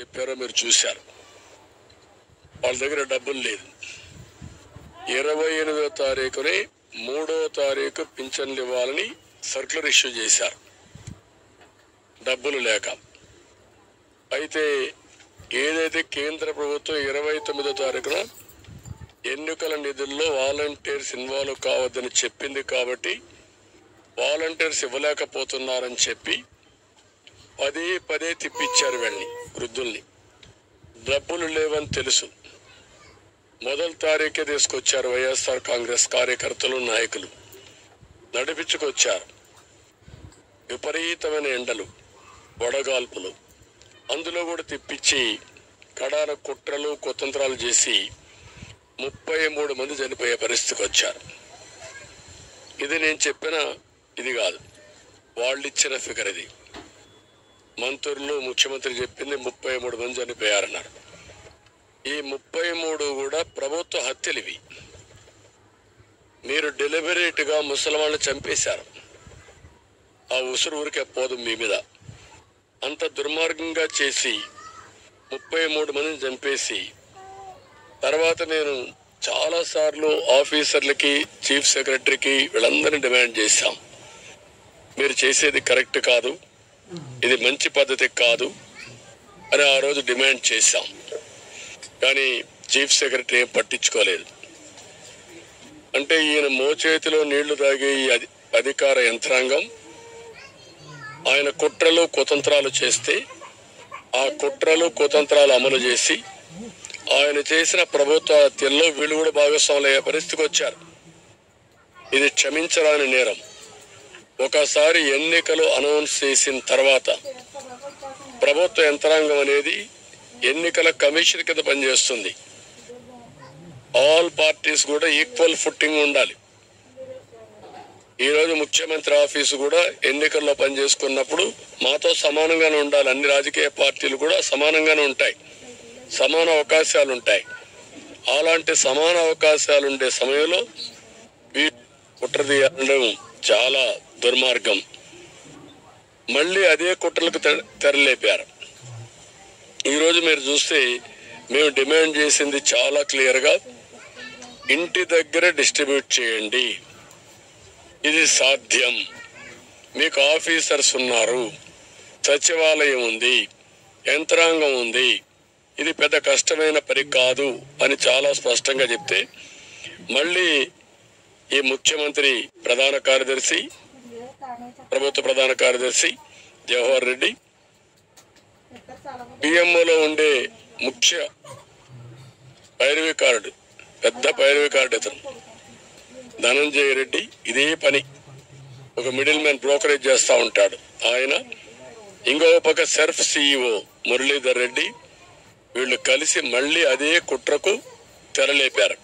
చెప్పారో మీరు చూశారు. వాళ్ళ దగ్గర డబ్బులు లేదు. 28వ తారీఖుని 3వ తారీఖు పింఛన్లు ఇవ్వాలని సర్క్యులర్ ఇష్యూ చేశారు, డబ్బులు లేక. అయితే ఏదైతే కేంద్ర ప్రభుత్వం 29వ తారీఖున ఎన్నికల నిధుల్లో వాలంటీర్స్ ఇన్వాల్వ్ కావద్దని చెప్పింది కాబట్టి వాలంటీర్స్ ఇవ్వలేకపోతున్నారని చెప్పి పదే పదే తిప్పించారు వీళ్ళని, వృద్ధుల్ని. డబ్బులు లేవని తెలుసు. మొదటి తారీఖే తీసుకొచ్చారు వైఎస్ఆర్ కాంగ్రెస్ కార్యకర్తలు, నాయకులు నడిపించుకొచ్చారు. విపరీతమైన ఎండలు, వడగాల్పులు, అందులో కూడా తిప్పించి కడాల కుట్రలు కుతంత్రాలు చేసి 33 మంది చనిపోయే పరిస్థితికి వచ్చారు. ఇది నేను చెప్పిన ఇది కాదు, వాళ్ళు ఇచ్చిన ఫిగర్ ఇది. మంత్రులు, ముఖ్యమంత్రి చెప్పింది 33 మంది చనిపోయారన్నారు. ఈ 33 కూడా ప్రభుత్వ హత్యలు ఇవి. మీరు డెలిబరేట్గా ముసలివాళ్ళని చంపేశారు. ఆ ఉసురు ఊరికే పోదు మీ మీద. అంత దుర్మార్గంగా చేసి 33 మందిని చంపేసి తర్వాత నేను చాలాసార్లు ఆఫీసర్లకి, చీఫ్ సెక్రటరీకి వీళ్ళందరినీ డిమాండ్ చేశాం, మీరు చేసేది కరెక్ట్ కాదు, ఇది మంచి పద్ధతి కాదు అని ఆ రోజు డిమాండ్ చేశాం. కానీ చీఫ్ సెక్రటరీ ఏం పట్టించుకోలేదు. అంటే ఈయన మోచేతిలో నీళ్లు తాగే ఈ అధికార యంత్రాంగం ఆయన కుట్రలు కుతంత్రాలు చేస్తే ఆ కుట్రలు కుతంత్రాలు అమలు చేసి ఆయన చేసిన ప్రభుత్వ హత్యల్లో వీళ్ళు కూడా భాగస్వాములయ్యే పరిస్థితికి వచ్చారు. ఇది క్షమించరాని నేరం. ఒకసారి ఎన్నికలు అనౌన్స్ చేసిన తర్వాత ప్రభుత్వ యంత్రాంగం అనేది ఎన్నికల కమిషన్ కింద పనిచేస్తుంది. ఆల్ పార్టీస్ కూడా ఈక్వల్ ఫుట్టింగ్ ఉండాలి. ఈరోజు ముఖ్యమంత్రి ఆఫీసు కూడా ఎన్నికల్లో పనిచేసుకున్నప్పుడు మాతో సమానంగానే ఉండాలి. అన్ని రాజకీయ పార్టీలు కూడా సమానంగానే ఉంటాయి, సమాన అవకాశాలు ఉంటాయి. అలాంటి సమాన అవకాశాలు ఉండే సమయంలో కుట్ర తీయడం చాలా దుర్మార్గం. మళ్ళీ అదే కుట్రలకు తెరలేపారు. ఈరోజు మీరు చూస్తే మేము డిమాండ్ చేసింది చాలా క్లియర్గా, ఇంటి దగ్గర డిస్ట్రిబ్యూట్ చేయండి, ఇది సాధ్యం. మీకు ఆఫీసర్స్ ఉన్నారు, సచివాలయం ఉంది, యంత్రాంగం ఉంది, ఇది పెద్ద కష్టమైన పని కాదు అని చాలా స్పష్టంగా చెప్తే మళ్ళీ ఈ ముఖ్యమంత్రి ప్రధాన కార్యదర్శి, ప్రభుత్వ ప్రధాన కార్యదర్శి జవహర్ రెడ్డి, పిఎంఓలో ఉండే ముఖ్య పైరవికారుడు, పెద్ద పైరవికారుడు అతను ధనంజయ రెడ్డి, ఇదే పని ఒక మిడిల్ మ్యాన్ బ్రోకరేజ్ చేస్తూ ఉంటాడు ఆయన. ఇంకో పక్క సెర్ఫ్ సిఇఓ మురళీధర్ రెడ్డి, వీళ్ళు కలిసి మళ్ళీ అదే కుట్రకు తెరలేపారు.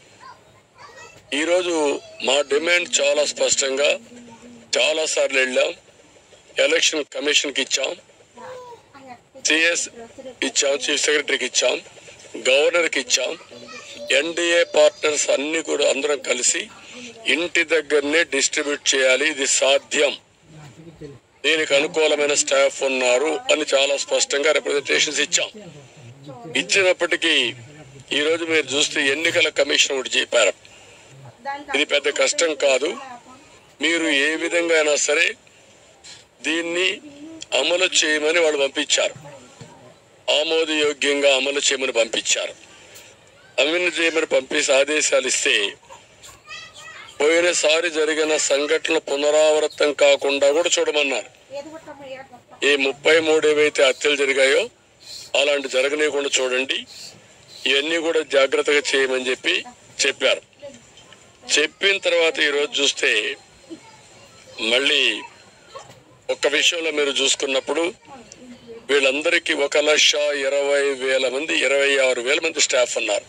ఈరోజు మా డిమాండ్ చాలా స్పష్టంగా చాలాసార్లు వెళ్ళాం, ఎలక్షన్ కమిషన్కి ఇచ్చాం, సిఎస్ ఇచ్చాం, చీఫ్ సెక్రటరీకి ఇచ్చాం, గవర్నర్కి ఇచ్చాం. ఎన్డీఏ పార్ట్నర్స్ అన్ని కూడా అందరం కలిసి ఇంటి దగ్గరనే డిస్ట్రిబ్యూట్ చేయాలి, ఇది సాధ్యం, దీనికి అనుకూలమైన స్టాఫ్ ఉన్నారు అని చాలా స్పష్టంగా రిప్రజెంటేషన్స్ ఇచ్చాం. ఇచ్చినప్పటికీ ఈరోజు మీరు చూస్తే ఎన్నికల కమిషన్ ఒకటి చెప్పారు, ఇది పెద్ద కష్టం కాదు, మీరు ఏ విధంగా అయినా సరే దీన్ని అమలు చేయమని వాళ్ళు పంపించారు. ఆమోదయోగ్యంగా అమలు చేయమని పంపించారు. అమలు చేయమని పంపేసి ఆదేశాలు ఇస్తే పోయినసారి జరిగిన సంఘటనలు పునరావృతం కాకుండా కూడా చూడమన్నారు. ఈ 33 ఏవైతే హత్యలు జరిగాయో అలాంటి జరగనీయకుండా చూడండి, ఇవన్నీ కూడా జాగ్రత్తగా చేయమని చెప్పారు. చెప్పిన తర్వాత ఈరోజు చూస్తే మళ్ళీ ఒక్క విషయంలో మీరు చూసుకున్నప్పుడు వీళ్ళందరికీ 1,20,000 మంది, 26,000 మంది స్టాఫ్ ఉన్నారు,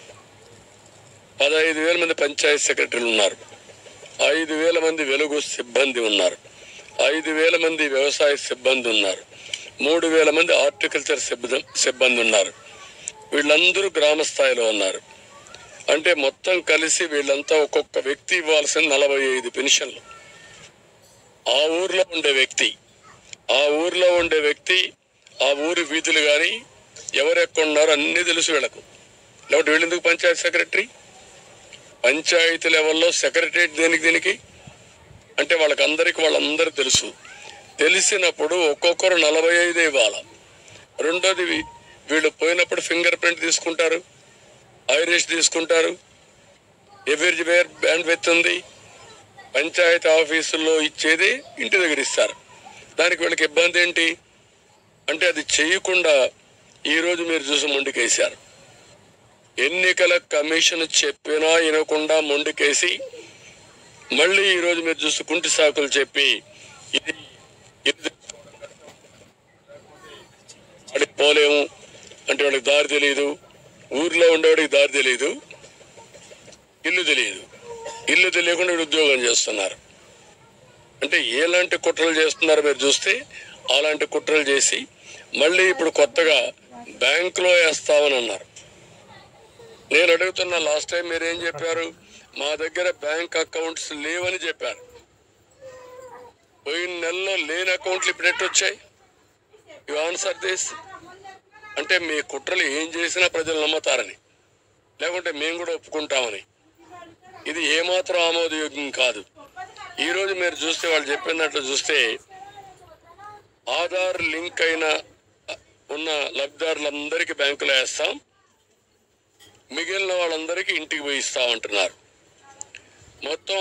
15,000 మంది పంచాయతీ సెక్రటరీలు ఉన్నారు, 5,000 మంది వెలుగు సిబ్బంది ఉన్నారు, 5,000 మంది వ్యవసాయ సిబ్బంది ఉన్నారు, 3,000 మంది హార్టికల్చర్ సిబ్బంది ఉన్నారు. వీళ్ళందరూ గ్రామ స్థాయిలో ఉన్నారు. అంటే మొత్తం కలిసి వీళ్ళంతా ఒక్కొక్క వ్యక్తి ఇవ్వాల్సిన 45 పెన్షన్లు. ఆ ఊర్లో ఉండే వ్యక్తి ఆ ఊరి వీధులు కానీ ఎవరు ఎక్కడున్నారో అన్నీ తెలుసు వీళ్ళకు. లేకపోతే వీళ్ళెందుకు పంచాయతీ సెక్రటరీ? పంచాయతీ లెవెల్లో సెక్రటరేట్ దీనికి అంటే వాళ్ళందరూ తెలుసు. తెలిసినప్పుడు ఒక్కొక్కరు 45 ఇవ్వాలి. రెండోది వీళ్ళు పోయినప్పుడు ఫింగర్ ప్రింట్ తీసుకుంటారు, ఐరిష్ తీసుకుంటారు, ఎవ్రీవేర్ బ్యాండ్ విత్ ఉంది. పంచాయతీ ఆఫీసుల్లో ఇచ్చేది ఇంటి దగ్గర ఇస్తారు. దానికి వీళ్ళకి ఇబ్బంది ఏంటి అంటే అది చేయకుండా ఈరోజు మీరు చూసి మొండికేశారు. ఎన్నికల కమిషన్ చెప్పినా వినకుండా మొండికేసి మళ్ళీ ఈరోజు మీరు చూసి కుంటి సాకులు చెప్పి వాడికి పోలేము అంటే వాడికి దారి తెలియదు, ఊర్లో ఉండేవాడికి దారి తెలియదు, ఇల్లు తెలియదు, ఇల్లు తెలియకుండా వీడు ఉద్యోగం చేస్తున్నారు. అంటే ఎలాంటి కుట్రలు చేస్తున్నారు మీరు చూస్తే అలాంటి కుట్రలు చేసి మళ్ళీ ఇప్పుడు కొత్తగా బ్యాంకులో వేస్తామని అన్నారు. నేను అడుగుతున్నా, లాస్ట్ టైం మీరేం చెప్పారు? మా దగ్గర బ్యాంక్ అకౌంట్స్ లేవని చెప్పారు. పోయిన నెలలో లేని అకౌంట్లు ఇప్పుడు ఎట్టొచ్చాయి? You answer this. అంటే మీ కుట్రలు ఏం చేసినా ప్రజలు నమ్ముతారని, లేకుంటే మేము కూడా ఒప్పుకుంటామని. ఇది ఏమాత్రం ఆమోదయోగ్యం కాదు. ఈరోజు మీరు చూస్తే వాళ్ళు చెప్పినట్లు చూస్తే ఆధార్ లింక్ అయిన ఉన్న లబ్ధిదారులందరికీ బ్యాంకులో వేస్తాం, మిగిలిన వాళ్ళందరికీ ఇంటికి పోయి ఇస్తామంటున్నారు. మొత్తం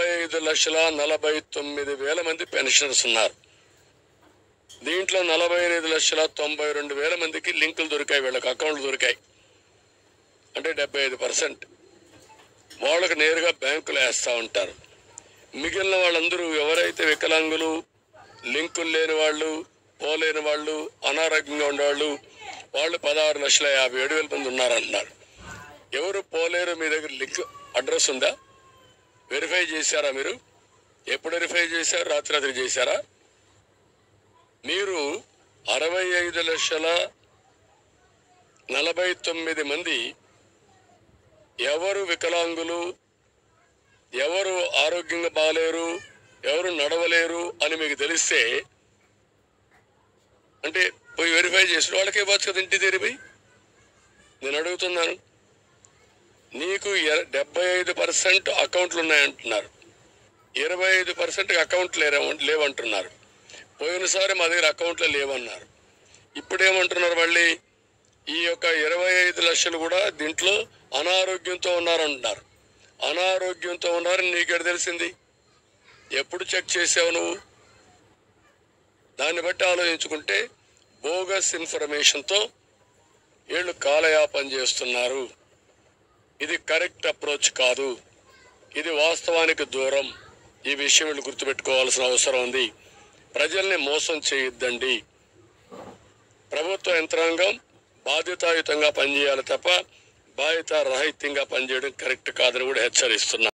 65,49,000 మంది పెన్షనర్స్ ఉన్నారు. దీంట్లో 45,92,000 మందికి లింకులు దొరికాయి, వీళ్ళకి అకౌంట్లు దొరికాయి. అంటే 75% వాళ్ళకు నేరుగా బ్యాంకులు వేస్తూ ఉంటారు. మిగిలిన వాళ్ళందరూ ఎవరైతే వికలాంగులు, లింకులు లేని వాళ్ళు, పోలేని వాళ్ళు, అనారోగ్యంగా ఉండేవాళ్ళు, వాళ్ళు 16,57,000 మంది ఉన్నారంటున్నారు. ఎవరు పోలేరు? మీ దగ్గర లింక్ అడ్రస్ ఉందా? వెరిఫై చేశారా మీరు? ఎప్పుడు వెరిఫై చేశారు? రాత్రి చేశారా? మీరు 65,49,000 మంది ఎవరు వికలాంగులు, ఎవరు ఆరోగ్యంగా బాగలేరు, ఎవరు నడవలేరు అని మీకు తెలిస్తే అంటే పోయి వెరిఫై చేసిన వాళ్ళకే ఇవ్వచ్చు కదా ఇంటి తెరిపి. నేను అడుగుతున్నాను, నీకు 75% అకౌంట్లు ఉన్నాయంటున్నారు, 25% అకౌంట్లు లేవంటున్నారు. పోయినసారి మా దగ్గర అకౌంట్లు లేవన్నారు. ఇప్పుడేమంటున్నారు మళ్ళీ? ఈ యొక్క 25 లక్షలు కూడా దీంట్లో అనారోగ్యంతో ఉన్నారంటున్నారు. అనారోగ్యంతో ఉన్నారని నీకెడ తెలిసింది? ఎప్పుడు చెక్ చేసావు నువ్వు? దాన్ని బట్టి ఆలోచించుకుంటే బోగస్ ఇన్ఫర్మేషన్తో వీళ్ళు కాలయాపన చేస్తున్నారు. ఇది కరెక్ట్ అప్రోచ్ కాదు, ఇది వాస్తవానికి దూరం. ఈ విషయం వీళ్ళు గుర్తుపెట్టుకోవాల్సిన అవసరం ఉంది. ప్రజల్ని మోసం చేయొద్దండి. ప్రభుత్వ యంత్రాంగం బాధ్యతాయుతంగా పనిచేయాలి తప్ప బాధ్యత రహితంగా పనిచేయడం కరెక్ట్ కాదని కూడా హెచ్చరిస్తున్నా.